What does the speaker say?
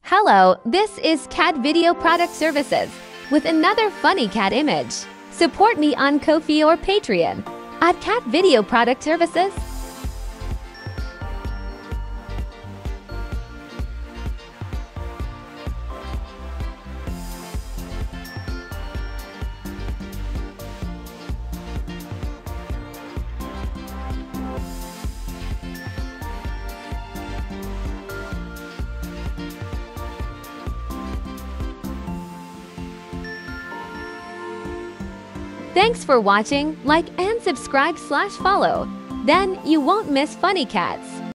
Hello, this is Cat Video Product Services with another funny cat image. Support me on Ko-fi or Patreon at Cat Video Product Services. Thanks for watching. Like and subscribe/follow. Then you won't miss funny cats.